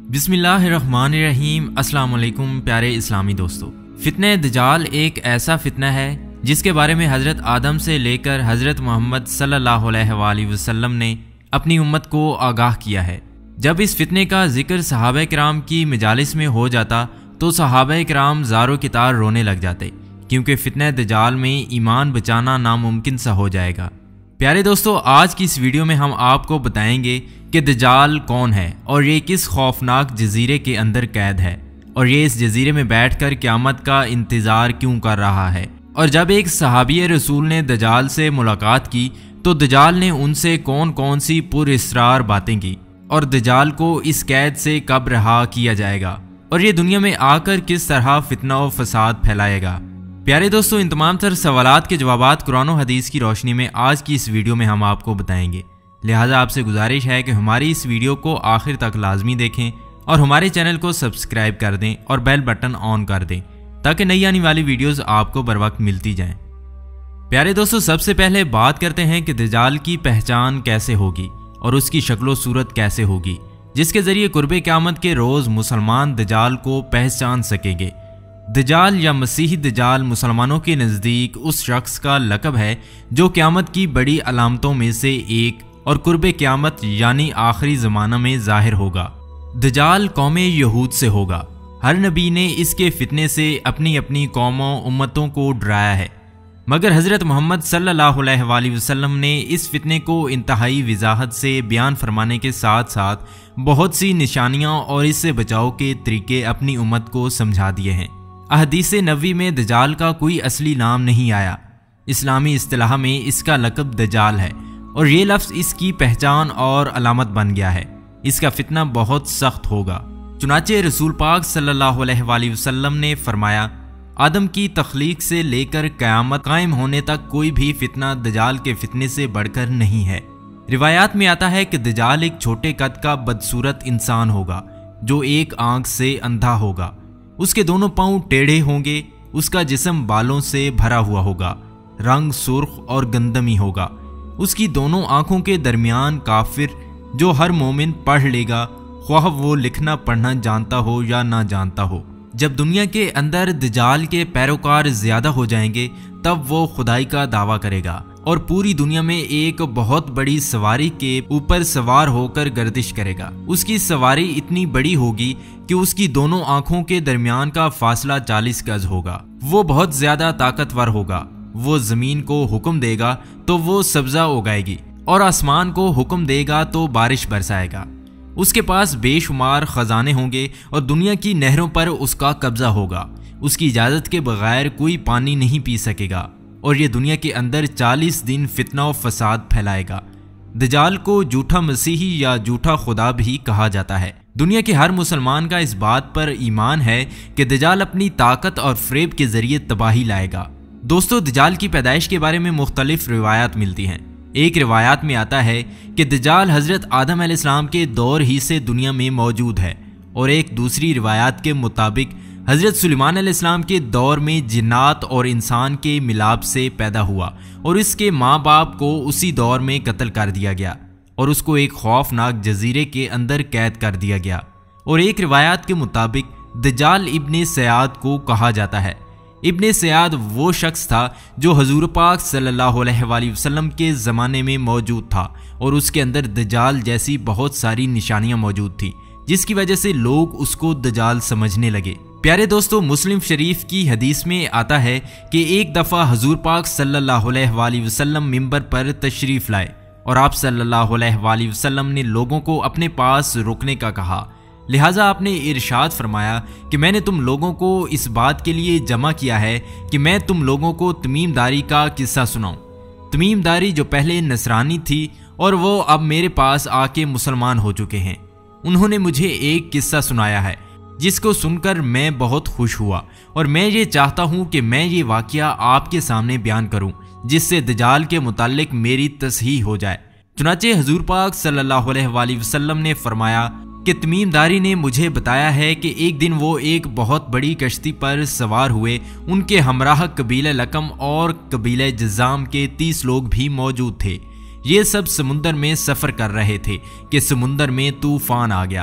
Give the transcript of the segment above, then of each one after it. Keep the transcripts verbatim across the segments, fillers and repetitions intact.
बिस्मिल्लाहिर्रहमानिर्रहीम। अस्सलाम वालेकुम प्यारे इस्लामी दोस्तों। फितने दजाल एक ऐसा फितना है जिसके बारे में हज़रत आदम से लेकर हज़रत मोहम्मद सल्लल्लाहु अलैहि वसल्लम ने अपनी उम्मत को आगाह किया है। जब इस फितने का जिक्र सहाबा किराम की मजालिस में हो जाता तो सहाबा किराम ज़ारो कितार रोने लग जाते, क्योंकि फितने दजाल में ईमान बचाना नामुमकिन सा हो जाएगा। प्यारे दोस्तों, आज की इस वीडियो में हम आपको बताएंगे कि दजाल कौन है और ये किस खौफनाक जजीरे के अंदर कैद है, और ये इस जजीरे में बैठकर क़यामत का इंतज़ार क्यों कर रहा है। और जब एक सहाबी रसूल ने दजाल से मुलाकात की तो दजाल ने उनसे कौन कौन सी पुरअसरार बातें की, और दजाल को इस कैद से कब रहा किया जाएगा, और ये दुनिया में आकर किस तरह फितना और फसाद फैलाएगा। प्यारे दोस्तों, इन तमाम तर सवालात के जवाबात कुरान और हदीस की रोशनी में आज की इस वीडियो में हम आपको बताएंगे। लिहाजा आपसे गुजारिश है कि हमारी इस वीडियो को आखिर तक लाजमी देखें और हमारे चैनल को सब्सक्राइब कर दें और बेल बटन ऑन कर दें ताकि नई आने वाली वीडियोस आपको बर वक्त मिलती जाएं। प्यारे दोस्तों, सबसे पहले बात करते हैं कि दजाल की पहचान कैसे होगी और उसकी शक्लो सूरत कैसे होगी, जिसके ज़रिए कुर्बे क़यामत के रोज़ मुसलमान दजाल को पहचान सकेंगे। दजाल या मसीही दजाल मुसलमानों के नज़दीक उस शख्स का लक़ब है जो क़यामत की बड़ी अलामतों में से एक और कुर्बे क़यामत यानी आखिरी ज़माना में ज़ाहिर होगा। दजाल कौम यहूद से होगा। हर नबी ने इसके फितने से अपनी अपनी कौमों उम्मतों को डराया है, मगर हज़रत मोहम्मद सल्लल्लाहु अलैहि वसल्लम ने इस फितने को इंतहाई वजाहत से बयान फरमाने के साथ साथ बहुत सी निशानियाँ और इससे बचाव के तरीके अपनी उम्मत को समझा दिए हैं। अहदीस नबी में दजाल का कोई असली नाम नहीं आया। इस्लामी इस्तिलाह में इसका लक़ब दजाल है और ये लफ्ज़ इसकी पहचान और अलामत बन गया है। इसका फितना बहुत सख्त होगा। चुनाचे रसूल पाक सल्लल्लाहु अलैहि वसल्लम ने फरमाया, आदम की तख्लीक से लेकर क़यामत कायम होने तक कोई भी फितना दजाल के फितने से बढ़कर नहीं है। रिवायात में आता है कि दजाल एक छोटे कद का बदसूरत इंसान होगा जो एक आंख से अंधा होगा, उसके दोनों पांव टेढ़े होंगे, उसका जिस्म बालों से भरा हुआ होगा, रंग सुर्ख और गंदमी होगा, उसकी दोनों आंखों के दरमियान काफिर जो हर मोमिन पढ़ लेगा, ख्वाह वो लिखना पढ़ना जानता हो या ना जानता हो। जब दुनिया के अंदर दजाल के पैरोकार ज्यादा हो जाएंगे तब वो खुदाई का दावा करेगा और पूरी दुनिया में एक बहुत बड़ी सवारी के ऊपर सवार होकर गर्दिश करेगा। उसकी सवारी इतनी बड़ी होगी कि उसकी दोनों आंखों के दरमियान का फासला चालीस गज होगा। वो बहुत ज्यादा ताकतवर होगा। वो जमीन को हुक्म देगा तो वो सब्जा उगाएगी और आसमान को हुक्म देगा तो बारिश बरसाएगा। उसके पास बेशुमार खजाने होंगे और दुनिया की नहरों पर उसका कब्जा होगा। उसकी इजाजत के बगैर कोई पानी नहीं पी सकेगा और ये दुनिया के अंदर चालीस दिन फितना और फसाद फैलाएगा। दजाल को झूठा मसीही या झूठा खुदा भी कहा जाता है। दुनिया के हर मुसलमान का इस बात पर ईमान है कि दजाल अपनी ताकत और फ्रेब के जरिए तबाही लाएगा। दोस्तों, दजाल की पैदाइश के बारे में मुख्तलिफ रिवायात मिलती हैं। एक रिवायात में आता है कि दजाल हज़रत आदम अलैहिस्सलाम के दौर ही से दुनिया में मौजूद है, और एक दूसरी रिवायात के मुताबिक हज़रत सुलेमान अलैहिस्सलाम के दौर में जिन्नात और इंसान के मिलाप से पैदा हुआ और इसके माँ बाप को उसी दौर में कत्ल कर दिया गया और उसको एक खौफनाक जजीरे के अंदर कैद कर दिया गया। और एक रिवायात के मुताबिक दजाल इब्ने सयाद को कहा जाता है। इब्ने सयाद वो शख्स था जो हजूर पाक सल्लल्लाहु अलैहि वसल्लम के ज़माने में मौजूद था और उसके अंदर दजाल जैसी बहुत सारी निशानियां मौजूद थी, जिसकी वजह से लोग उसको दजाल समझने लगे। प्यारे दोस्तों, मुस्लिम शरीफ की हदीस में आता है कि एक दफ़ा हजूर पाक सल्लल्लाहु अलैहि वसल्लम मिंबर पर तशरीफ़ लाए और आप सल्लल्लाहु अलैहि वसल्लम ने लोगों को अपने पास रुकने का कहा। लिहाजा आपने इरशाद फरमाया कि मैंने तुम लोगों को इस बात के लिए जमा किया है कि मैं तुम लोगों को तमीमदारी का किस्सा सुनाऊं। तमीमदारी जो पहले नसरानी थी और वो अब मेरे पास आके मुसलमान हो चुके हैं। उन्होंने मुझे एक किस्सा सुनाया है जिसको सुनकर मैं बहुत खुश हुआ और मैं ये चाहता हूँ कि मैं ये वाक़या आपके सामने बयान करूँ जिससे दजाल के मुताल्लिक मेरी तस्हीह हो जाए। चुनाचे हजूर पाक सल्लल्लाहु अलैहि वसल्लम ने फरमाया कि तमीमदारी ने मुझे बताया है कि एक दिन वो एक बहुत बड़ी कश्ती पर सवार हुए। उनके हमराह कबीले लकम और कबीले जज़ाम के तीस लोग भी मौजूद थे। ये सब समुंदर में सफ़र कर रहे थे कि समुंदर में तूफान आ गया।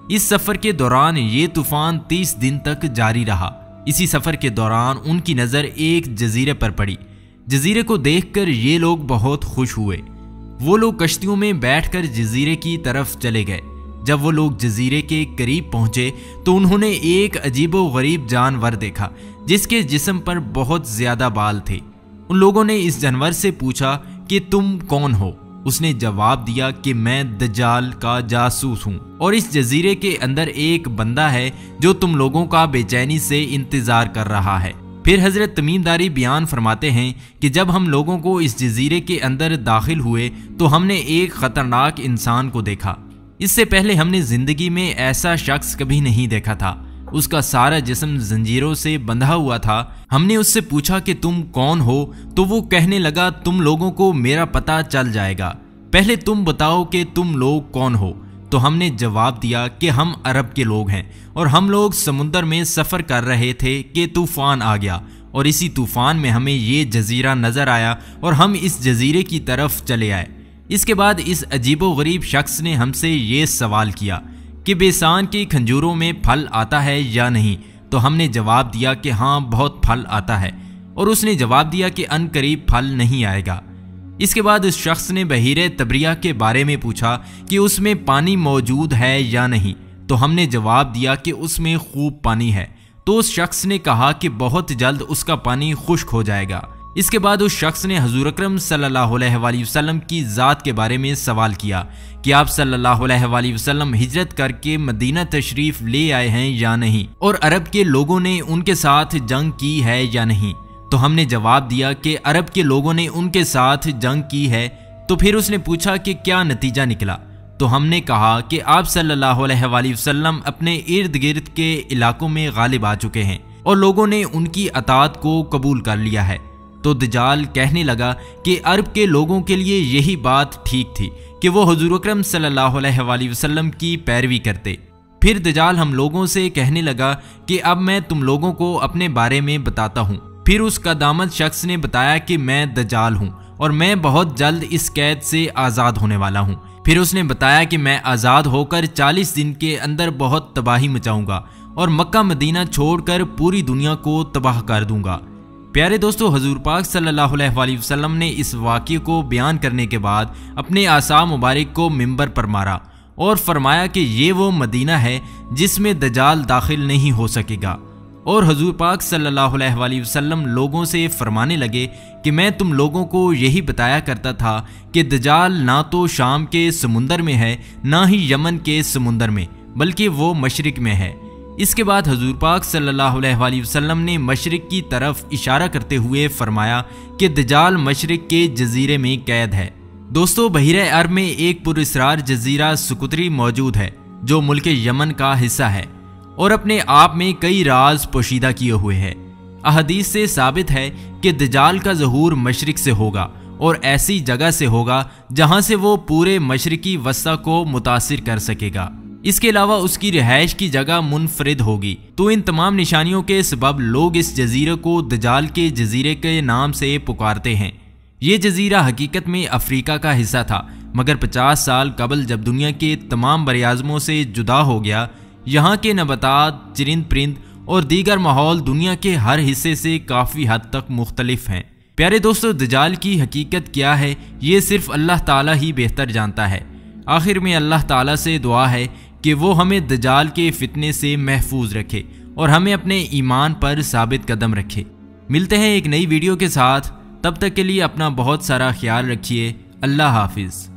इस सफर के दौरान ये तूफान तीस दिन तक जारी रहा। इसी सफर के दौरान उनकी नजर एक जजीरे पर पड़ी। जजीरे को देखकर ये लोग बहुत खुश हुए। वो लोग कश्तियों में बैठकर जजीरे की तरफ चले गए। जब वो लोग जजीरे के करीब पहुंचे तो उन्होंने एक अजीबोगरीब जानवर देखा जिसके जिस्म पर बहुत ज्यादा बाल थे। उन लोगों ने इस जानवर से पूछा कि तुम कौन हो। उसने जवाब दिया कि मैं दज्जाल का जासूस हूँ और इस जजीरे के अंदर एक बंदा है जो तुम लोगों का बेचैनी से इंतजार कर रहा है। फिर हजरत तमीमदारी बयान फरमाते हैं कि जब हम लोगों को इस जजीरे के अंदर दाखिल हुए तो हमने एक खतरनाक इंसान को देखा। इससे पहले हमने जिंदगी में ऐसा शख्स कभी नहीं देखा था। उसका सारा जिस्म जंजीरों से बंधा हुआ था। हमने उससे पूछा कि तुम कौन हो, तो वो कहने लगा तुम लोगों को मेरा पता चल जाएगा, पहले तुम बताओ कि तुम लोग कौन हो। तो हमने जवाब दिया कि हम अरब के लोग हैं और हम लोग समुद्र में सफ़र कर रहे थे कि तूफ़ान आ गया और इसी तूफ़ान में हमें ये जजीरा नज़र आया और हम इस जजीरे की तरफ चले आए। इसके बाद इस अजीबोगरीब शख्स ने हमसे ये सवाल किया कि बेसान की खंजूरों में फल आता है या नहीं। तो हमने जवाब दिया कि हाँ, बहुत फल आता है। और उसने जवाब दिया कि अनकरीब फल नहीं आएगा। इसके बाद उस शख्स ने बहीरे तबरिया के बारे में पूछा कि उसमें पानी मौजूद है या नहीं। तो हमने जवाब दिया कि उसमें खूब पानी है। तो उस शख्स ने कहा कि बहुत जल्द उसका पानी खुश्क हो जाएगा। इसके बाद उस शख्स ने हजूर अकरम सल्लल्लाहु अलैहि वसल्लम की ज़ात के बारे में सवाल किया कि आप सल्लल्लाहु अलैहि वसल्लम हिजरत करके मदीना तशरीफ ले आए हैं या नहीं, और अरब के लोगों ने उनके साथ जंग की है या नहीं। तो हमने जवाब दिया कि अरब के लोगों ने उनके साथ जंग की है। तो फिर उसने पूछा कि क्या नतीजा निकला। तो हमने कहा कि आप सल्लल्लाहु अलैहि वसल्लम अपने इर्द गिर्द के इलाकों में गालिब आ चुके हैं और लोगों ने उनकी अताअत को कबूल कर लिया है। तो दज्जाल कहने लगा कि अरब के लोगों के लिए यही बात ठीक थी कि वो हुजूर अकरम सल्लल्लाहु अलैहि वसल्लम की पैरवी करते। फिर दज्जाल हम लोगों से कहने लगा कि अब मैं तुम लोगों को अपने बारे में बताता हूँ। फिर उस कदामत शख्स ने बताया कि मैं दज्जाल हूँ और मैं बहुत जल्द इस कैद से आज़ाद होने वाला हूँ। फिर उसने बताया कि मैं आज़ाद होकर चालीस दिन के अंदर बहुत तबाही मचाऊंगा और मक्का मदीना छोड़कर पूरी दुनिया को तबाह कर दूंगा। प्यारे दोस्तों, हजूर पाक सल्लल्लाहु अलैहि वसल्लम ने इस वाक़ये को बयान करने के बाद अपने आसा मुबारक को मिंबर पर मारा और फरमाया कि ये वो मदीना है जिसमें दज्जाल दाखिल नहीं हो सकेगा। और हजूर पाक सल्लल्लाहु अलैहि वसल्लम लोगों से फरमाने लगे कि मैं तुम लोगों को यही बताया करता था कि दज्जाल ना तो शाम के समुंदर में है ना ही यमन के समुंदर में, बल्कि वो मशरिक में है। इसके बाद हजूर पाक सल्लल्लाहु अलैहि वसल्लम ने मशरिक की तरफ इशारा करते हुए फरमाया कि दज्जाल मशरिक के जजीरे में कैद है। दोस्तों, बहीरे अरब में एक पुरअसरार जजीरा सुकुत्री मौजूद है जो मुल्क यमन का हिस्सा है और अपने आप में कई राज पोशीदा किए हुए है। अहदीस से साबित है कि दज्जाल का ज़हूर मशरिक से होगा और ऐसी जगह से होगा जहां से वो पूरे मशरिकी वस्ता को मुतासिर कर सकेगा। इसके अलावा उसकी रिहाइश की जगह मुनफरिद होगी। तो इन तमाम निशानियों के सबब लोग इस जजीरे को दज्जाल के जजीरे के नाम से पुकारते हैं। ये जजीरा हकीकत में अफ्रीका का हिस्सा था, मगर पचास साल कबल जब दुनिया के तमाम बरआज़मों से जुदा हो गया, यहाँ के नबातात, चरिंद परिंद और दीगर माहौल दुनिया के हर हिस्से से काफ़ी हद तक मुख्तलिफ हैं। प्यारे दोस्तों, दज्जाल की हकीकत क्या है ये सिर्फ अल्लाह ताला ही बेहतर जानता है। आखिर में अल्लाह ताला से दुआ है कि वो हमें दज्जाल के फितने से महफूज रखे और हमें अपने ईमान पर साबित कदम रखे। मिलते हैं एक नई वीडियो के साथ, तब तक के लिए अपना बहुत सारा ख्याल रखिए। अल्लाह हाफिज़।